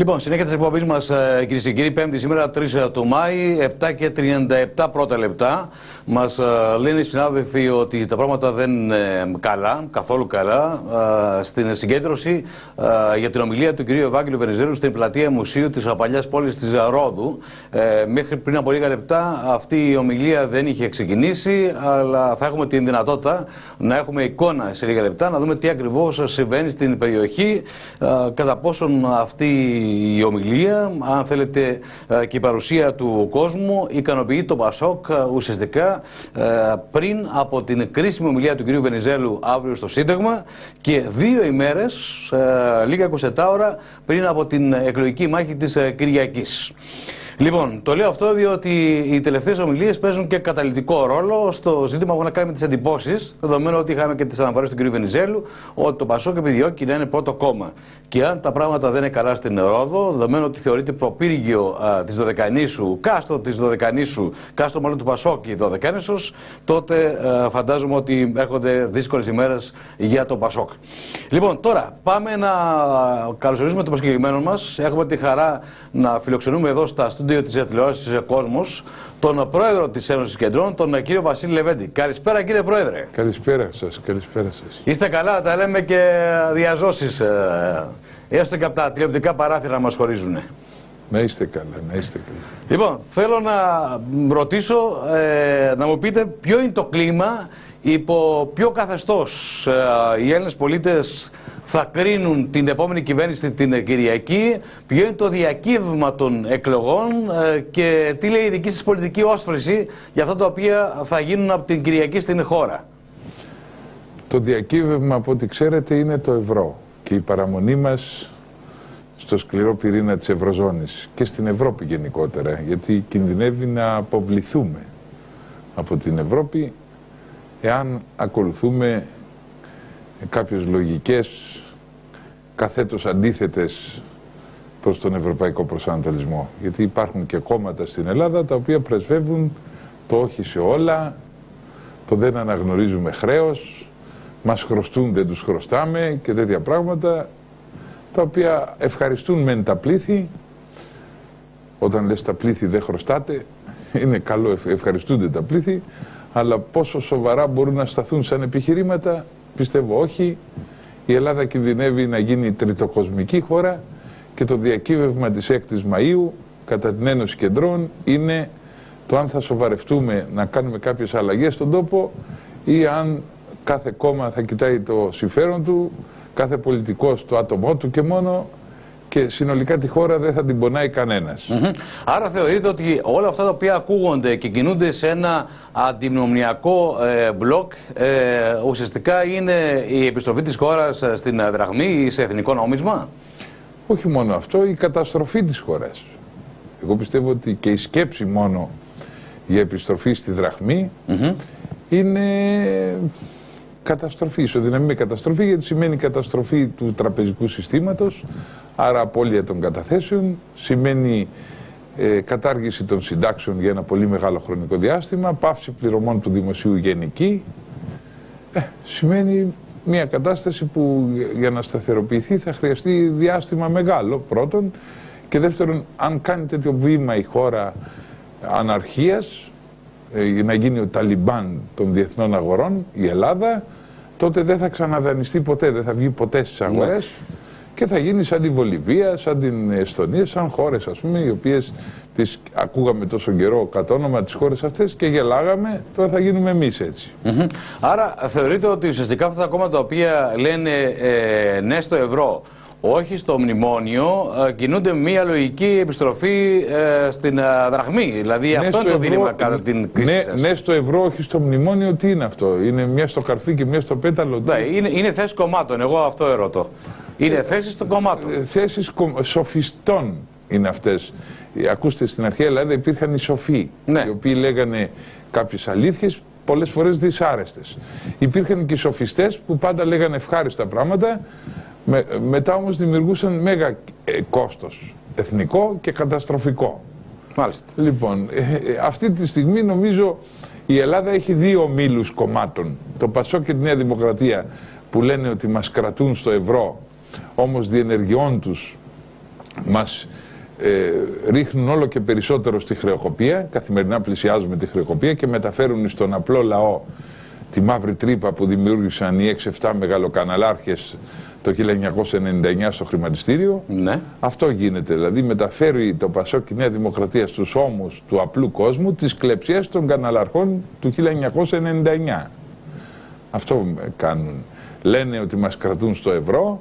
Λοιπόν, συνέχεια της εκπομπής μας, κυρίες και κύριοι, Πέμπτη σήμερα, 3 του Μάη, 7:37 πρώτα λεπτά. Μας λένε οι συνάδελφοι ότι τα πράγματα δεν είναι καλά, καθόλου καλά, στην συγκέντρωση για την ομιλία του κυρίου Ευάγγελου Βενιζέλου στην πλατεία Μουσείου της παλιάς πόλης της Ρόδου. Μέχρι πριν από λίγα λεπτά αυτή η ομιλία δεν είχε ξεκινήσει, αλλά θα έχουμε την δυνατότητα να έχουμε εικόνα σε λίγα λεπτά, να δούμε τι ακριβώς συμβαίνει στην περιοχή, κατά πόσον αυτή η ομιλία, αν θέλετε, και η παρουσία του κόσμου ικανοποιεί το Πασόκ ουσιαστικά πριν από την κρίσιμη ομιλία του κυρίου Βενιζέλου αύριο στο Σύνταγμα και 2 ημέρες, λίγα 27 ώρα πριν από την εκλογική μάχη της Κυριακής. Λοιπόν, το λέω αυτό διότι οι τελευταίες ομιλίες παίζουν και καταλυτικό ρόλο στο ζήτημα που έχουν να κάνει με τις εντυπώσεις, δεδομένου ότι είχαμε και τις αναφορές του κ. Βενιζέλου ότι το Πασόκ επιδιώκει να είναι πρώτο κόμμα. Και αν τα πράγματα δεν είναι καλά στην Ρόδο, δεδομένου ότι θεωρείται προπύργιο της Δωδεκανήσου, κάστρο της Δωδεκανήσου, κάστρο μάλλον του Πασόκ και η Δωδεκάνησος, τότε φαντάζομαι ότι έρχονται δύσκολες ημέρες για το Πασόκ. Λοιπόν, τώρα πάμε να καλωσορίσουμε το προσκεκλημένο μας. Έχουμε τη χαρά να φιλοξενούμε εδώ στα στούντιο της τηλεόρασης Κόσμος τον πρόεδρο της Ένωσης Κεντρών, τον κύριο Βασίλη Λεβέντη. Καλησπέρα, κύριε Πρόεδρε. Καλησπέρα σας, καλησπέρα σας. Είστε καλά, τα λέμε και διαζώσεις, έστω και από τα τηλεοπτικά παράθυρα να μας χωρίζουν. Να είστε καλά, να είστε καλά. Λοιπόν, θέλω να ρωτήσω, να μου πείτε ποιο είναι το κλίμα, υπό ποιο καθεστώς οι Έλληνες πολίτες θα κρίνουν την επόμενη κυβέρνηση την Κυριακή, ποιο είναι το διακύβευμα των εκλογών και τι λέει η δική σας πολιτική όσφρηση για αυτά τα οποία θα γίνουν από την Κυριακή στην χώρα. Το διακύβευμα, από ό,τι ξέρετε, είναι το ευρώ και η παραμονή μας στο σκληρό πυρήνα της Ευρωζώνης και στην Ευρώπη γενικότερα, γιατί κινδυνεύει να αποβληθούμε από την Ευρώπη εάν ακολουθούμε κάποιες λογικές καθέτως αντίθετες προς τον ευρωπαϊκό προσανατολισμό. Γιατί υπάρχουν και κόμματα στην Ελλάδα τα οποία πρεσβεύουν το όχι σε όλα, το δεν αναγνωρίζουμε χρέος, μας χρωστούν, δεν τους χρωστάμε και τέτοια πράγματα, τα οποία ευχαριστούν μεν τα πλήθη. Όταν λες τα πλήθη δεν χρωστάτε, είναι καλό, ευχαριστούνται τα πλήθη, αλλά πόσο σοβαρά μπορούν να σταθούν σαν επιχειρήματα, πιστεύω όχι. Η Ελλάδα κινδυνεύει να γίνει τριτοκοσμική χώρα και το διακύβευμα της 6ης Μαΐου κατά την Ένωση Κεντρών είναι το αν θα σοβαρευτούμε να κάνουμε κάποιες αλλαγές στον τόπο ή αν κάθε κόμμα θα κοιτάει το συμφέρον του, κάθε πολιτικός το άτομό του και μόνο, και συνολικά τη χώρα δεν θα την πονάει κανένας. Άρα θεωρείτε ότι όλα αυτά τα οποία ακούγονται και κινούνται σε ένα αντιμνημονιακό μπλοκ ουσιαστικά είναι η επιστροφή της χώρας στην δραχμή ή σε εθνικό νόμισμα? Όχι μόνο αυτό, η καταστροφή της χώρας. Εγώ πιστεύω ότι και η σκέψη μόνο για επιστροφή στη δραχμή είναι καταστροφή, ισοδυναμία καταστροφή, γιατί σημαίνει καταστροφή του τραπεζικού συστήματος, άρα απώλεια των καταθέσεων, σημαίνει κατάργηση των συντάξεων για ένα πολύ μεγάλο χρονικό διάστημα, πάυση πληρωμών του δημοσίου γενική, σημαίνει μια κατάσταση που για να σταθεροποιηθεί θα χρειαστεί διάστημα μεγάλο, πρώτον, και δεύτερον, αν κάνει τέτοιο βήμα η χώρα αναρχίας, να γίνει ο Ταλιμπάν των διεθνών αγορών, η Ελλάδα, τότε δεν θα ξαναδανιστεί ποτέ, δεν θα βγει ποτέ στις αγορές και θα γίνει σαν τη Βολιβία, σαν την Εσθονία, σαν χώρες, ας πούμε, οι οποίες τις ακούγαμε τόσο καιρό κατ' όνομα τις χώρες αυτές και γελάγαμε, τώρα θα γίνουμε εμείς έτσι. Άρα θεωρείτε ότι ουσιαστικά αυτά τα κόμματα τα οποία λένε ναι στο ευρώ, όχι στο μνημόνιο, κινούνται με μια λογική επιστροφή στην δραχμή. Δηλαδή ναι, αυτό είναι το δίλημμα κατά την κρίση σας. Ναι στο ευρώ, όχι στο μνημόνιο, τι είναι αυτό? Είναι μια στο καρφί και μια στο πέταλο? Ναι, είναι θέσεις κομμάτων, εγώ αυτό ερωτώ. Είναι θέσεις των κομμάτων. Θέσεις σοφιστών είναι αυτές. Ακούστε, στην αρχαία Ελλάδα υπήρχαν οι σοφοί, οι οποίοι λέγανε κάποιες αλήθειες, πολλές φορές δυσάρεστες. Υπήρχαν και οι σοφιστές που πάντα λέγανε ευχάριστα πράγματα, μετά όμως δημιουργούσαν μέγα κόστος εθνικό και καταστροφικό. Μάλιστα. Λοιπόν, αυτή τη στιγμή νομίζω η Ελλάδα έχει 2 ομίλους κομμάτων. Το Πασόκ και τη Νέα Δημοκρατία που λένε ότι μας κρατούν στο ευρώ, όμως διενεργειών τους μας ρίχνουν όλο και περισσότερο στη χρεοκοπία, καθημερινά πλησιάζουμε τη χρεοκοπία και μεταφέρουν στον απλό λαό τη μαύρη τρύπα που δημιούργησαν οι 6-7 μεγαλοκαναλάρχες το 1999 στο χρηματιστήριο. Ναι. Αυτό γίνεται, δηλαδή μεταφέρει το Πασόκ και η Νέα Δημοκρατία στους ώμους του απλού κόσμου τις κλεψιές των καναλαρχών του 1999. Αυτό κάνουν. Λένε ότι μας κρατούν στο ευρώ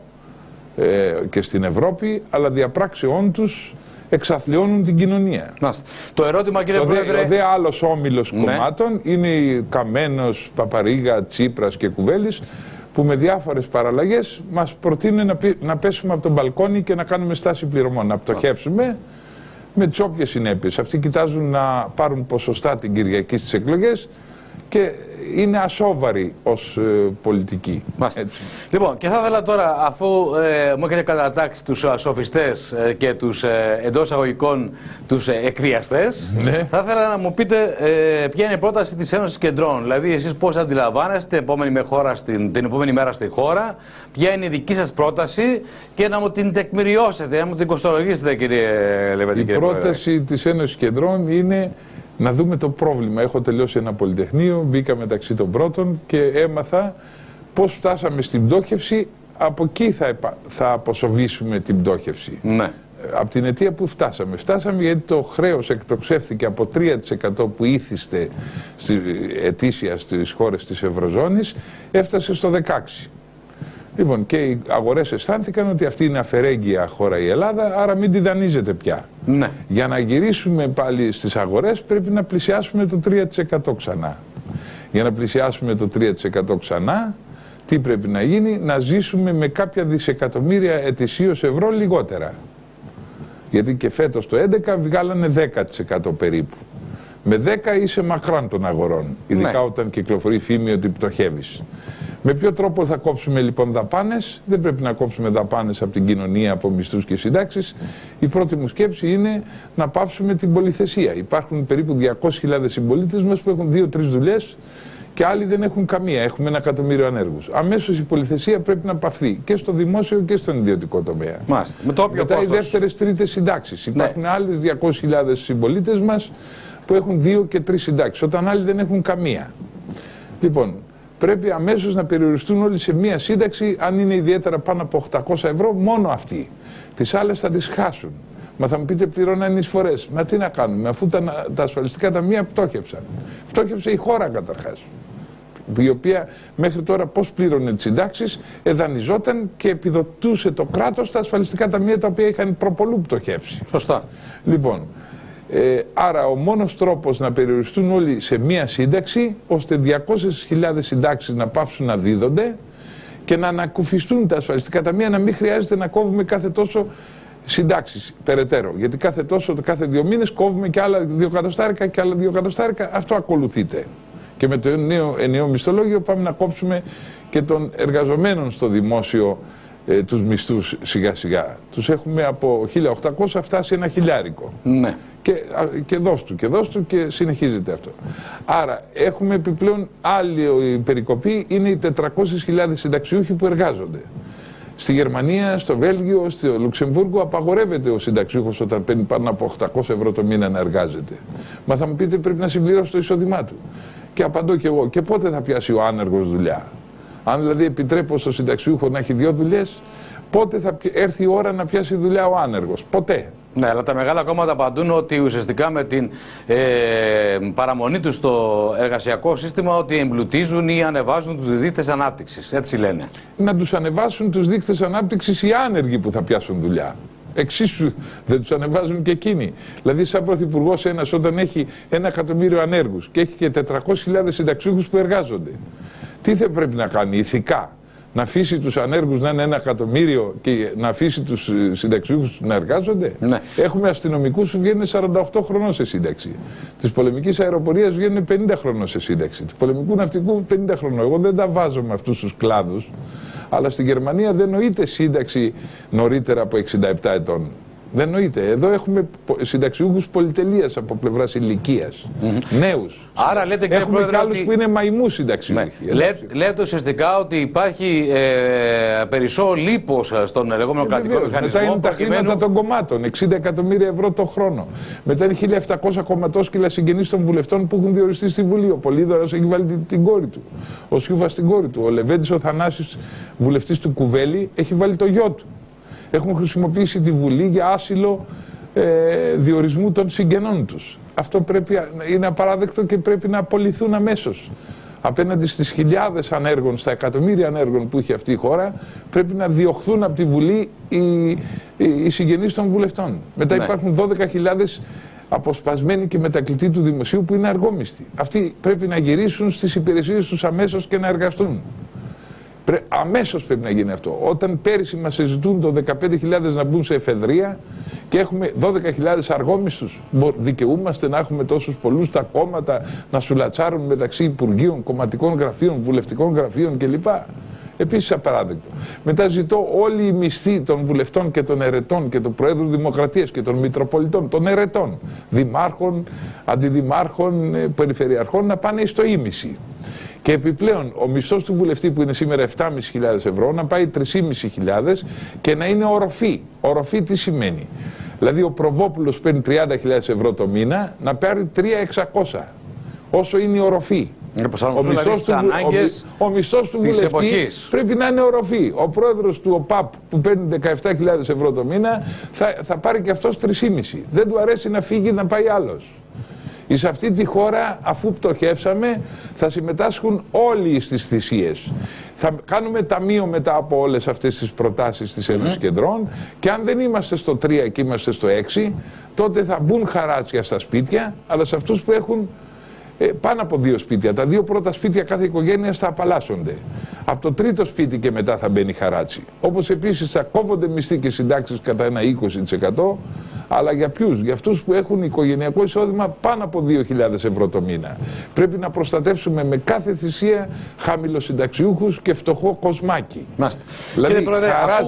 και στην Ευρώπη, αλλά διαπράξεών τους εξαθλιώνουν την κοινωνία. Το ερώτημα, κύριε Πρόεδρε... Ο δε άλλος όμιλος κομμάτων είναι η Καμένος, Παπαρίγα, Τσίπρας και Κουβέλης, που με διάφορες παραλλαγές μας προτείνουν να πέσουμε από τον μπαλκόνι και να κάνουμε στάση πληρωμών, να πτωχεύσουμε με τις όποιες συνέπειες. Αυτοί κοιτάζουν να πάρουν ποσοστά την Κυριακή στις εκλογές και είναι ασόβαροι ως πολιτικοί. Λοιπόν, και θα ήθελα τώρα, αφού μου έχετε κατατάξει τους σοφιστές και τους εντός αγωγικών τους εκβιαστές, θα ήθελα να μου πείτε ποια είναι η πρόταση της Ένωσης Κεντρών. Δηλαδή, εσείς πώς αντιλαμβάνεστε την επόμενη μέρα στη χώρα, ποια είναι η δική σας πρόταση και να μου την τεκμηριώσετε, να μου την κοστολογήσετε, κύριε Λεβέντη. Η πρόταση της Ένωσης Κεντρών είναι να δούμε το πρόβλημα. Έχω τελειώσει ένα πολυτεχνείο, μπήκα μεταξύ των πρώτων και έμαθα πώς φτάσαμε στην πτώχευση. Από εκεί θα αποσοβήσουμε την πτώχευση. Ναι. Από την αιτία που φτάσαμε. Φτάσαμε γιατί το χρέος εκτοξεύθηκε από 3% που ήθιστε ετήσια στις χώρες της Ευρωζώνης, έφτασε στο 16%. Λοιπόν, και οι αγορές αισθάνθηκαν ότι αυτή είναι αφαιρέγγια χώρα η Ελλάδα, άρα μην τη δανείζετε πια. Ναι. Για να γυρίσουμε πάλι στις αγορές πρέπει να πλησιάσουμε το 3% ξανά. Για να πλησιάσουμε το 3% ξανά, τι πρέπει να γίνει? Να ζήσουμε με κάποια δισεκατομμύρια ετησίως ευρώ λιγότερα. Γιατί και φέτος το 11 βγάλανε 10% περίπου. Με 10 είσαι μακράν των αγορών, ειδικά όταν κυκλοφορεί φήμη ότι πτωχεύεις. Με ποιο τρόπο θα κόψουμε λοιπόν δαπάνες? Δεν πρέπει να κόψουμε δαπάνες από την κοινωνία, από μισθούς και συντάξεις. Η πρώτη μου σκέψη είναι να πάυσουμε την πολυθεσία. Υπάρχουν περίπου 200.000 συμπολίτες μας που έχουν 2-3 δουλειές και άλλοι δεν έχουν καμία. Έχουμε 1 εκατομμύριο ανέργους. Αμέσως η πολυθεσία πρέπει να παυθεί και στο δημόσιο και στον ιδιωτικό τομέα. Μετά οι δεύτερες, τρίτες συντάξεις. Υπάρχουν άλλες 200.000 συμπολίτες μας που έχουν 2 και 3 συντάξεις, όταν άλλοι δεν έχουν καμία. Λοιπόν, πρέπει αμέσως να περιοριστούν όλοι σε μία σύνταξη, αν είναι ιδιαίτερα πάνω από 800 ευρώ, μόνο αυτοί. Τις άλλες θα τις χάσουν. Μα θα μου πείτε, πληρώναν εισφορές. Μα τι να κάνουμε, αφού τα ασφαλιστικά ταμεία πτώχευσαν. Φτώχευσε η χώρα καταρχάς, η οποία μέχρι τώρα πώς πλήρωνε τις συντάξεις? Δανειζόταν και επιδοτούσε το κράτος τα ασφαλιστικά ταμεία τα οποία είχαν προπολού πτωχεύσει. Σωστά. Λοιπόν, άρα ο μόνος τρόπος να περιοριστούν όλοι σε μία σύνταξη, ώστε 200.000 συντάξεις να πάψουν να δίδονται και να ανακουφιστούν τα ασφαλιστικά ταμεία, να μην χρειάζεται να κόβουμε κάθε τόσο συντάξεις περαιτέρω. Γιατί κάθε 2 μήνες κόβουμε και άλλα 2 εκατοστάρικα και άλλα 2 εκατοστάρικα. Αυτό ακολουθείται. Και με το ενιαίο μισθολόγιο πάμε να κόψουμε και των εργαζομένων στο δημόσιο τους μισθούς σιγά σιγά. Τους έχουμε από 1.800 φτάσει 1 χιλιάρικο. Ναι. Και δώσ' του και συνεχίζεται αυτό. Άρα έχουμε επιπλέον άλλη περικοπή, είναι οι 400.000 συνταξιούχοι που εργάζονται. Στη Γερμανία, στο Βέλγιο, στο Λουξεμβούργο απαγορεύεται ο συνταξιούχος όταν παίρνει πάνω από 800 ευρώ το μήνα να εργάζεται. Μα θα μου πείτε, πρέπει να συμπληρώσει το εισόδημά του. Και απαντώ κι εγώ, και πότε θα πιάσει ο άνεργος δουλειά? Αν δηλαδή επιτρέπω στο συνταξιούχο να έχει 2 δουλειές, πότε θα έρθει η ώρα να πιάσει δουλειά ο άνεργος? Ποτέ. Ναι, αλλά τα μεγάλα κόμματα απαντούν ότι ουσιαστικά με την παραμονή τους στο εργασιακό σύστημα ότι εμπλουτίζουν ή ανεβάζουν τους δείκτες ανάπτυξης. Έτσι λένε. Να τους ανεβάσουν τους δείκτες ανάπτυξης οι άνεργοι που θα πιάσουν δουλειά. Εξίσου δεν τους ανεβάζουν και εκείνοι. Δηλαδή, σαν πρωθυπουργός ένας, όταν έχει 1 εκατομμύριο ανέργους και έχει και 400.000 συνταξιούχους που εργάζονται, τι θα πρέπει να κάνει ηθικά? Να αφήσει τους ανέργους να είναι 1 εκατομμύριο και να αφήσει τους συνταξιούχους να εργάζονται? Ναι. Έχουμε αστυνομικούς που βγαίνουν 48 χρονών σε σύνταξη. Της πολεμικής αεροπορίας βγαίνουν 50 χρονών σε σύνταξη. Του πολεμικού ναυτικού 50 χρονών. Εγώ δεν τα βάζω με αυτούς τους κλάδους. Αλλά στη Γερμανία δεν νοείται σύνταξη νωρίτερα από 67 ετών. Δεν νοείται. Εδώ έχουμε συνταξιούχους πολυτελείας από πλευράς ηλικίας. Νέους. Άρα λέτε, κύριε έχουμε Πρόεδρε, και άλλους ότι... που είναι μαϊμού συνταξιούχοι. Ναι. Λέτε ουσιαστικά ότι υπάρχει περισσό λίπος στον λεγόμενο κρατικό μηχανισμό. Μετά είναι τα χρήματα των κομμάτων, 60 εκατομμύρια ευρώ το χρόνο. Μετά είναι 1.700 κομματόσκυλα συγγενείς των βουλευτών που έχουν διοριστεί στη Βουλή. Ο Πολύδωρας έχει βάλει την κόρη του. Ο Σιούφας την κόρη του. Ο Λεβέντης ο Θανάσης, βουλευτής του Κουβέλη, έχει βάλει το γιο του. Έχουν χρησιμοποιήσει τη Βουλή για άσυλο διορισμού των συγγενών τους. Αυτό είναι απαράδεκτο και πρέπει να απολυθούν αμέσως. Απέναντι στις χιλιάδες ανέργων, στα εκατομμύρια ανέργων που έχει αυτή η χώρα, πρέπει να διωχθούν από τη Βουλή οι συγγενείς των βουλευτών. Μετά υπάρχουν 12.000 αποσπασμένοι και μετακλητοί του δημοσίου που είναι αργόμιστοι. Αυτοί πρέπει να γυρίσουν στις υπηρεσίες τους αμέσως και να εργαστούν. Αμέσως πρέπει να γίνει αυτό. Όταν πέρυσι μας συζητούν το 15.000 να μπουν σε εφεδρεία και έχουμε 12.000 αργόμιστους, δικαιούμαστε να έχουμε τόσους πολλούς, τα κόμματα να σουλατσάρουν μεταξύ υπουργείων, κομματικών γραφείων, βουλευτικών γραφείων κλπ. Επίσης απαράδεκτο. Μετά ζητώ όλοι οι μισθοί των βουλευτών και των ερετών και του Προέδρου Δημοκρατίας και των Μητροπολιτών, των ερετών, δημάρχων, αντιδημάρχων, περιφερειαρχών να πάνε στο ίμιση. Και επιπλέον ο μισθός του βουλευτή που είναι σήμερα 7.500 ευρώ να πάει 3.500 και να είναι οροφή. Οροφή τι σημαίνει? Δηλαδή ο Προβόπουλος παίρνει 30.000 ευρώ το μήνα να πάρει 3.600. Όσο είναι η οροφή. Ο μισθός του βουλευτή εποχής πρέπει να είναι οροφή. Ο πρόεδρος του ΟΠΑΠ που παίρνει 17.000 ευρώ το μήνα θα πάρει και αυτός 3.500. Δεν του αρέσει να φύγει να πάει άλλος. Σε αυτή τη χώρα, αφού πτωχεύσαμε, θα συμμετάσχουν όλοι στις θυσίες. Θα κάνουμε ταμείο μετά από όλες αυτές τις προτάσεις της Ένωσης Κεντρών και αν δεν είμαστε στο 3 και είμαστε στο 6, τότε θα μπουν χαράτσια στα σπίτια, αλλά σε αυτούς που έχουν πάνω από 2 σπίτια. Τα 2 πρώτα σπίτια κάθε οικογένειας θα απαλλάσσονται. Από το 3ο σπίτι και μετά θα μπαίνει χαράτσι. Όπως επίσης θα κόβονται μισθοί και συντάξεις κατά ένα 20%. Αλλά για ποιους? Για αυτούς που έχουν οικογενειακό εισόδημα πάνω από 2.000 ευρώ το μήνα. Πρέπει να προστατεύσουμε με κάθε θυσία χαμηλοσυνταξιούχους και φτωχό κοσμάκι. Δηλαδή Πρόεδρε,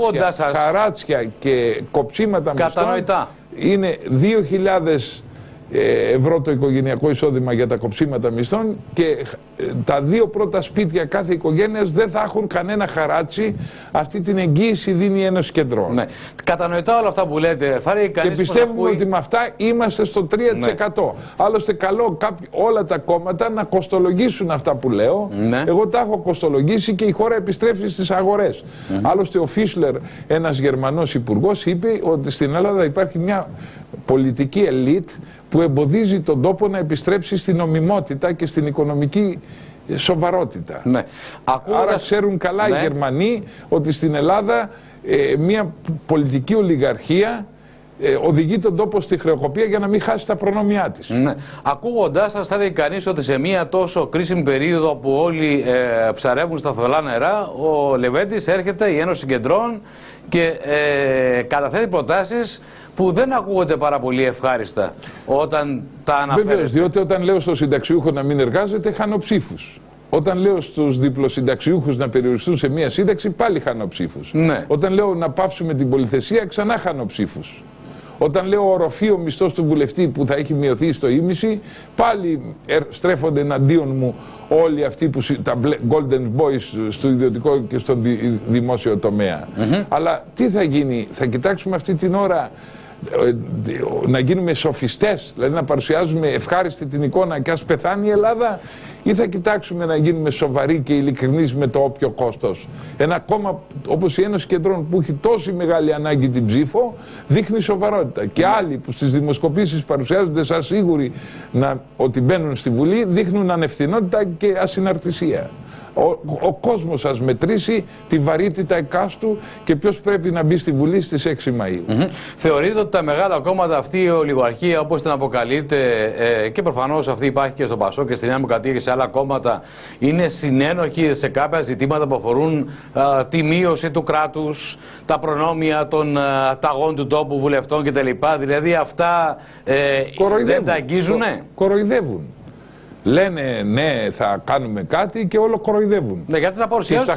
χαράτσια και κοψίματα μισθών είναι 2.000 ευρώ το οικογενειακό εισόδημα για τα κοψίματα μισθών και τα 2 πρώτα σπίτια κάθε οικογένειας δεν θα έχουν κανένα χαράτσι. Αυτή την εγγύηση δίνει η Ένωση Κεντρών. Ναι. Κατανοητά όλα αυτά που λέτε. Και πιστεύουμε ότι με αυτά είμαστε στο 3%. Ναι. Άλλωστε καλό όλα τα κόμματα να κοστολογήσουν αυτά που λέω. Ναι. Εγώ τα έχω κοστολογήσει και η χώρα επιστρέφει στις αγορές. Άλλωστε ο Φίσλερ, ένας Γερμανός υπουργός, είπε ότι στην Ελλάδα υπάρχει μια πολιτική ελίτ που εμποδίζει τον τόπο να επιστρέψει στην νομιμότητα και στην οικονομική σοβαρότητα. Ναι. Άρα ξέρουν καλά οι Γερμανοί ότι στην Ελλάδα μια πολιτική ολιγαρχία οδηγεί τον τόπο στη χρεοκοπία για να μην χάσει τα προνόμια της. Ναι. Ακούγοντάς σας θα λέει κανείς ότι σε μια τόσο κρίσιμη περίοδο που όλοι ψαρεύουν στα θολά νερά, ο Λεβέντης έρχεται, η Ένωση Κεντρών και καταθέτει προτάσεις που δεν ακούγονται πάρα πολύ ευχάριστα όταν τα αναφέρετε. Βεβαίως, διότι όταν λέω στο συνταξιούχο να μην εργάζεται, χάνω ψήφους. Όταν λέω στους διπλοσυνταξιούχους να περιοριστούν σε μία σύνταξη, πάλι χάνω ψήφους. Ναι. Όταν λέω να πάυσουμε την πολυθεσία, ξανά χάνω ψήφους. Όταν λέω οροφή ο μισθός του βουλευτή που θα έχει μειωθεί στο ίμιση, πάλι στρέφονται εναντίον μου όλοι αυτοί που τα golden boys στο ιδιωτικό και στο δημόσιο τομέα. Αλλά τι θα γίνει? Θα κοιτάξουμε αυτή την ώρα να γίνουμε σοφιστές, δηλαδή να παρουσιάζουμε ευχάριστη την εικόνα και ας πεθάνει η Ελλάδα, ή θα κοιτάξουμε να γίνουμε σοβαροί και ειλικρινείς με το όποιο κόστος? Ένα κόμμα όπως η Ένωση Κεντρών που έχει τόση μεγάλη ανάγκη την ψήφο δείχνει σοβαρότητα, και άλλοι που στις δημοσκοπήσεις παρουσιάζονται σαν σίγουροι ότι μπαίνουν στη Βουλή δείχνουν ανευθυνότητα και ασυναρτησία. Ο κόσμος ας μετρήσει τη βαρύτητα εκάστου και ποιος πρέπει να μπει στη Βουλή στις 6 Μαΐου. Θεωρείτε ότι τα μεγάλα κόμματα, αυτή η ολιγαρχία όπως την αποκαλείται, και προφανώς αυτή υπάρχει και στο ΠΑΣΟΚ και στη Νέα Δημοκρατία και σε άλλα κόμματα, είναι συνένοχοι σε κάποια ζητήματα που αφορούν τη μείωση του κράτους, τα προνόμια των ταγών του τόπου, βουλευτών κτλ? Δηλαδή αυτά δεν τα αγγίζουνε? Κοροϊδεύουν. Λένε ναι, θα κάνουμε κάτι και όλο κοροϊδεύουν. Ναι, γιατί θα παρουσιάζουν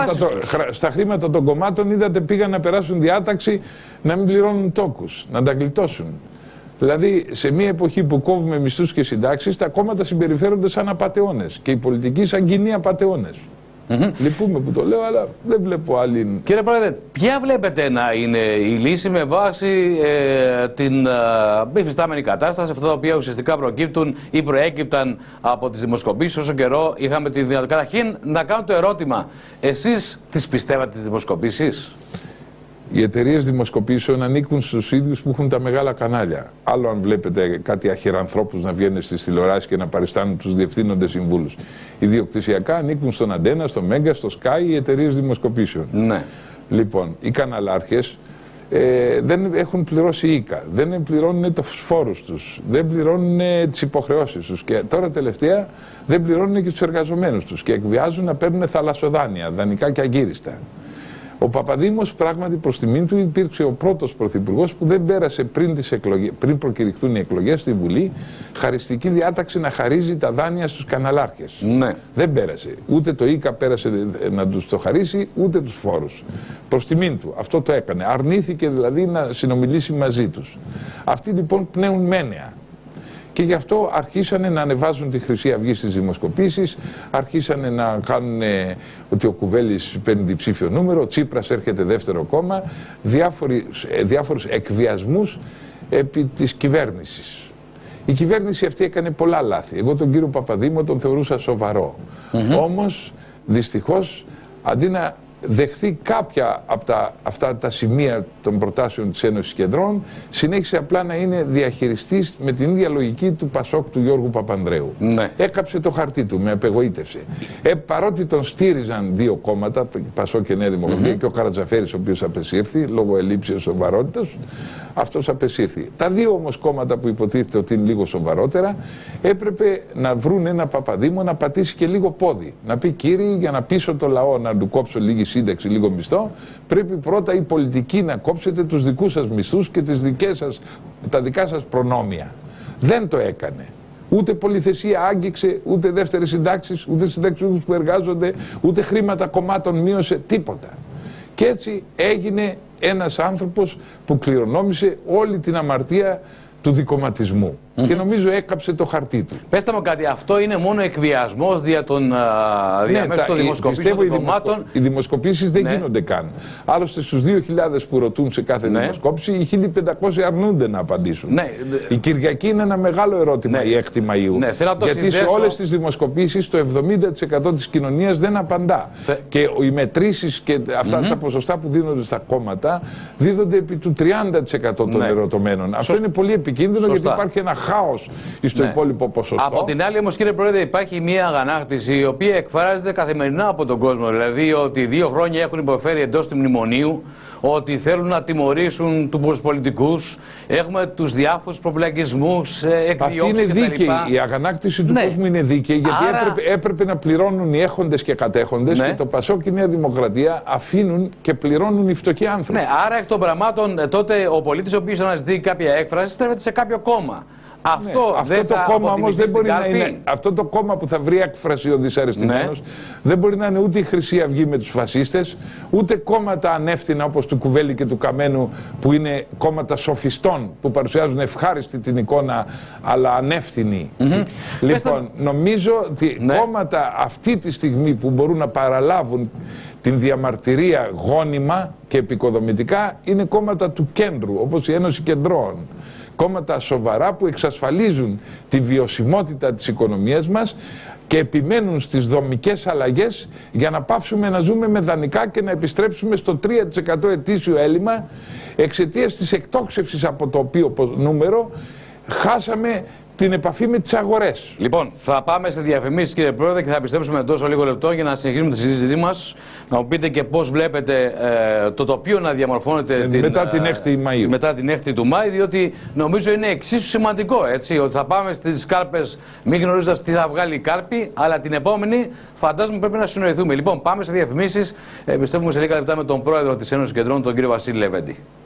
στα χρήματα των κομμάτων, είδατε, πήγαν να περάσουν διάταξη να μην πληρώνουν τόκους, να τα γλιτώσουν. Δηλαδή, σε μια εποχή που κόβουμε μισθούς και συντάξεις, τα κόμματα συμπεριφέρονται σαν απατεώνες και οι πολιτικοί σαν κοινοί απατεώνες. Λυπούμε που το λέω, αλλά δεν βλέπω άλλη. Κύριε Πρόεδρε, ποια βλέπετε να είναι η λύση με βάση την υφιστάμενη κατάσταση, αυτά τα οποία ουσιαστικά προκύπτουν ή προέκυπταν από τις δημοσκοπήσεις όσο καιρό είχαμε τη δυνατότητα? Καταρχήν, να κάνω το ερώτημα, εσείς τις πιστεύατε τις δημοσκοπήσεις? Οι εταιρείες δημοσκοπήσεων ανήκουν στους ίδιους που έχουν τα μεγάλα κανάλια. Άλλο αν βλέπετε κάτι αχυρανθρώπους να βγαίνουν στις τηλεοράσεις και να παριστάνουν τους διευθύνοντες συμβούλους. Ιδιοκτησιακά ανήκουν στον Αντένα, στο Μέγκα, στο Sky, οι εταιρείες δημοσκοπήσεων. Ναι. Λοιπόν, οι καναλάρχες δεν έχουν πληρώσει οίκα, δεν πληρώνουν τους φόρους τους, δεν πληρώνουν τις υποχρεώσεις τους και τώρα τελευταία δεν πληρώνουν και τους εργαζομένους τους και εκβιάζουν να παίρνουν θαλασσοδάνεια, δανεικά και αγκύριστα. Ο Παπαδήμος πράγματι προς τιμήν του υπήρξε ο πρώτος πρωθυπουργός που δεν πέρασε πριν προκηρυχθούν οι εκλογές στη Βουλή χαριστική διάταξη να χαρίζει τα δάνεια στους καναλάρχες. Ναι. Δεν πέρασε. Ούτε το ΙΚΑ πέρασε να τους το χαρίσει, ούτε τους φόρους. Προς τιμήν του. Αυτό το έκανε. Αρνήθηκε δηλαδή να συνομιλήσει μαζί τους. Αυτοί λοιπόν πνέουν μένεα. Και γι' αυτό αρχίσανε να ανεβάζουν τη Χρυσή Αυγή στις δημοσκοπήσεις, αρχίσανε να κάνουν ότι ο Κουβέλης παίρνει διψήφιο νούμερο, ο Τσίπρας έρχεται δεύτερο κόμμα, διάφορους εκβιασμούς επί της κυβέρνησης. Η κυβέρνηση αυτή έκανε πολλά λάθη. Εγώ τον κύριο Παπαδήμο τον θεωρούσα σοβαρό. Όμως, δυστυχώς, αντί να δεχθεί κάποια από αυτά τα σημεία των προτάσεων της Ένωσης Κεντρών, συνέχισε απλά να είναι διαχειριστής με την ίδια λογική του Πασόκ του Γιώργου Παπανδρέου. Ναι. Έκαψε το χαρτί του, με απεγοήτευσε. Παρότι τον στήριζαν δύο κόμματα, Πασόκ και Νέα Δημοκρατία, και ο Καρατζαφέρης, ο οποίος απεσύρθη λόγω ελλείψεως σοβαρότητας, αυτός απεσύρθη. Τα δύο όμως κόμματα που υποτίθεται ότι είναι λίγο σοβαρότερα, έπρεπε να βρουν ένα Παπαδήμο να πατήσει και λίγο πόδι. Να πει, κύριοι, για να πείσω το λαό να του κόψω λίγη σύνταξη, λίγο μισθό, πρέπει πρώτα οι πολιτικοί να κόψετε τους δικούς σας μισθούς και τα δικά σας προνόμια. Δεν το έκανε. Ούτε πολυθεσία άγγιξε, ούτε δεύτερες συντάξεις, ούτε συνταξιούχους που εργάζονται, ούτε χρήματα κομμάτων μείωσε, τίποτα. Και έτσι έγινε ένας άνθρωπος που κληρονόμησε όλη την αμαρτία του δικομματισμού. Και νομίζω έκαψε το χαρτί του. Πέστε μου κάτι, αυτό είναι μόνο εκβιασμός δια των διαμέσων των δημοσκοπήσεων των κομμάτων? Οι δημοσκοπήσεις δεν γίνονται καν. Άλλωστε στους 2.000 που ρωτούν σε κάθε δημοσκόπηση, οι 1.500 αρνούνται να απαντήσουν. Η Κυριακή είναι ένα μεγάλο ερώτημα, η 6η Μαΐου. Γιατί σε όλες τις δημοσκοπήσεις το 70% της κοινωνίας δεν απαντά. Και οι μετρήσεις και αυτά τα ποσοστά που δίνονται στα κόμματα δίδονται επί του 30% των ερωτωμένων. Αυτό είναι πολύ επικίνδυνο, γιατί υπάρχει ένα χάος στο υπόλοιπο ποσοστό. Από την άλλη όμως, κύριε Πρόεδρε, υπάρχει μια αγανάκτηση η οποία εκφράζεται καθημερινά από τον κόσμο. Δηλαδή ότι 2 χρόνια έχουν υποφέρει εντός του μνημονίου, ότι θέλουν να τιμωρήσουν τους πολιτικούς, έχουμε τους διάφορους προπλακισμούς, εκδιώξεις κτλ. Αυτή είναι δίκαιη. Η αγανάκτηση του κόσμου είναι δίκαιη, γιατί έπρεπε να πληρώνουν οι έχοντες και κατέχοντες, και το Πασόκ και η Νέα Δημοκρατία αφήνουν και πληρώνουν οι φτωχοί άνθρωποι. Ναι, άρα εκ των πραγμάτων τότε ο πολίτης ο οποίος αναζητεί κάποια έκφραση στρέφεται σε κάποιο κόμμα. Αυτό το κόμμα όμως δεν μπορεί να είναι. Αυτό το κόμμα που θα βρει έκφραση ο δυσαρεστημένος δεν μπορεί να είναι ούτε η Χρυσή Αυγή με τους φασίστες, ούτε κόμματα ανεύθυνα όπως του Κουβέλη και του Καμένου, που είναι κόμματα σοφιστών που παρουσιάζουν ευχάριστη την εικόνα αλλά ανεύθυνη. Λοιπόν, νομίζω ότι κόμματα αυτή τη στιγμή που μπορούν να παραλάβουν την διαμαρτυρία γόνιμα και επικοδομητικά είναι κόμματα του κέντρου, όπως η Ένωση Κεντρών. Κόμματα σοβαρά που εξασφαλίζουν τη βιωσιμότητα της οικονομίας μας και επιμένουν στις δομικές αλλαγές για να πάψουμε να ζούμε με δανεικά και να επιστρέψουμε στο 3% ετήσιο έλλειμμα, εξαιτίας της εκτόξευσης από το οποίο νούμερο χάσαμε την επαφή με τις αγορές. Λοιπόν, θα πάμε σε διαφημίσεις, κύριε Πρόεδρε, και θα επιστρέψουμε τόσο λίγο λεπτό για να συνεχίσουμε τη συζήτησή μας. Να μου πείτε και πώς βλέπετε το τοπίο να διαμορφώνεται μετά την 6η του Μάη, διότι νομίζω είναι εξίσου σημαντικό, έτσι, ότι θα πάμε στις κάλπες μην γνωρίζοντας τι θα βγάλει η κάλπη, αλλά την επόμενη φαντάζομαι πρέπει να συνοηθούμε. Λοιπόν, πάμε σε διαφημίσεις. Επιστρέφουμε σε λίγα λεπτά με τον Πρόεδρο της Ένωσης Κεντρών, τον κύριο Βασίλη Λεβέντη.